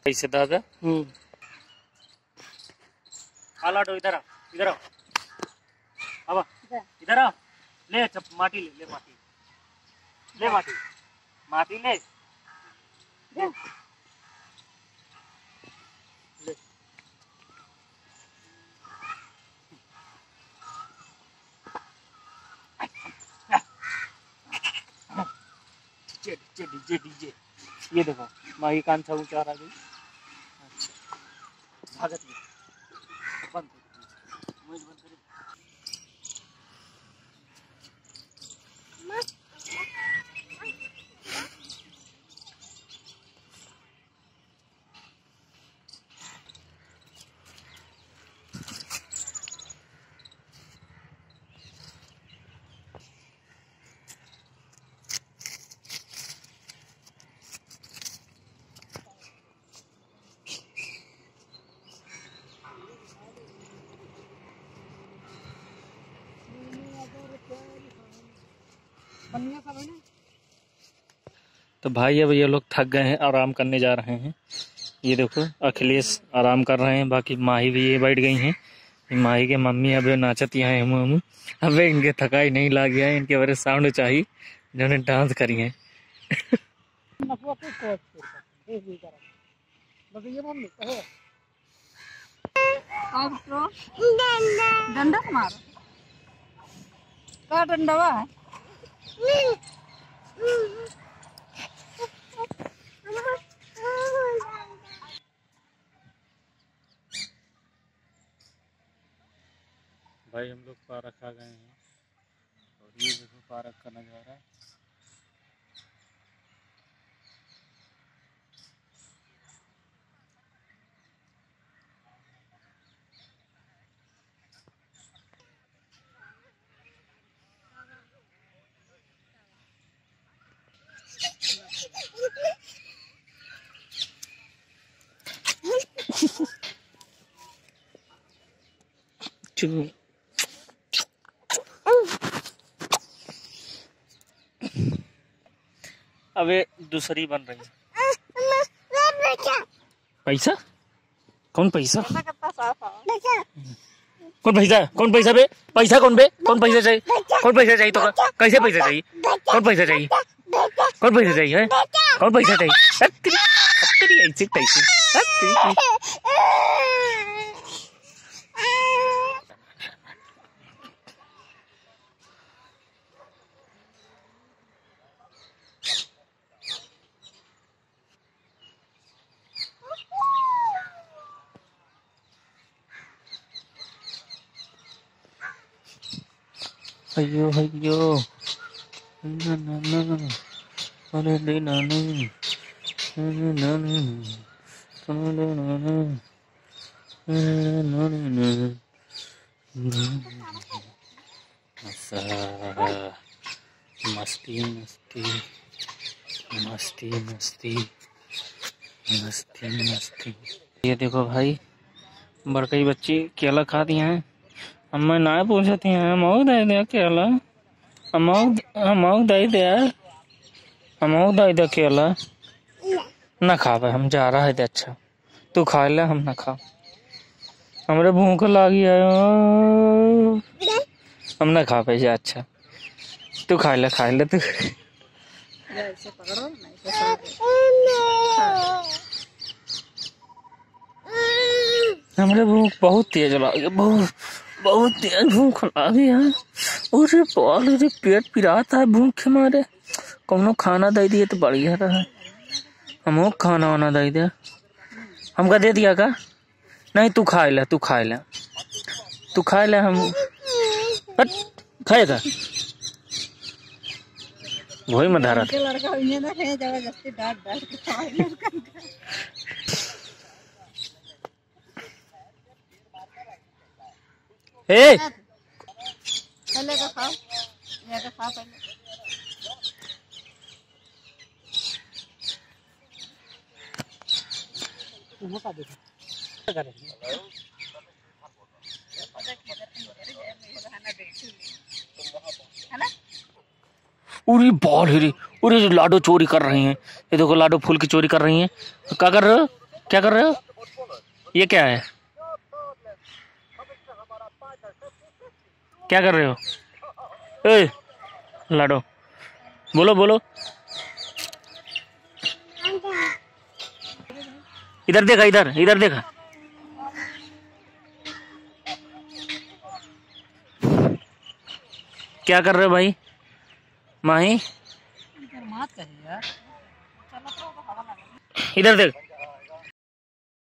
कैसे दादा? लाडो इधर आओ, इधर आओ, अब इधर आओ, ले माटी ले, ले माटी, ले माटी, माटी ले, ले, ले। डीजे डीजे डीजे, ये देखो माही कांचा ऊंचा आ गई। अच्छा भागत में बंद कर, बंद कर। तो भाई अब ये लोग थक गए हैं, आराम करने जा रहे हैं। ये देखो अखिलेश आराम कर रहे हैं, बाकी माही भी ये बैठ गई हैं। माही के मम्मी अबे नाचती हैं हम अबे इनके थकाई नहीं ला गया है, इनके बारे साउंड चाहिए जिन्होंने डांस करी है। डंडा मारो का डंडा है। भाई हम लोग पार्क आ गए हैं और ये देखो पार्क का नज़ारा है। अबे दूसरी बन रही है। पैसा कौन पैसा? कौन पैसा? कौन पैसा बे? पैसा कौन बे? कौन पैसा चाहिए? कौन पैसा चाहिए? तो कैसे पैसा चाहिए? कौन पैसा चाहिए? कौन पैसा चाहिए? कौन पैसा चाहिए? तेरी ऐसे कैसे? अयो अयो ना ना ना अरे ले ना ना ना ना मस्ती मस्ती मस्ती मस्ती मस्ती मस्ती। ये देखो भाई बड़कई बच्ची केला खा दिए हैं। अम्मा ना पूछती हैं हम दे दे केला, हम दे दे, हम दे दे केला ना खा पाए। हम जा रहा है। अच्छा तू खा ले, हम ना खा, हमरे भूख लगी है, हम ना खा पाए। अच्छा तू खा ले तू। हमरे भूख बहुत तेज लगी, बहुत तेज भूख लगी है। अरे बाल रे पेट पिराता है भूख के मारे। कौनो खाना दे दिए तो बढ़िया रहा। हम खाना वाना दे दिया, हमका दे दिया का? नहीं तू खा ले, तू खा ले, तू खा ले। हम खाएगा वही में धारा। ए पहले का खाओ, ये का खाओ पहले। का देखो कर है ना। उरी बॉल हिरी, उरी लाडो चोरी कर रही हैं। ये देखो लाडो फूल की चोरी कर रही हैं। क्या कर रहे हो? क्या कर रहे हो? ये क्या है? क्या कर रहे हो? ए, लाडो बोलो बोलो। इधर देखा, इधर इधर देखा। क्या कर रहे हो भाई? माही इधर देख।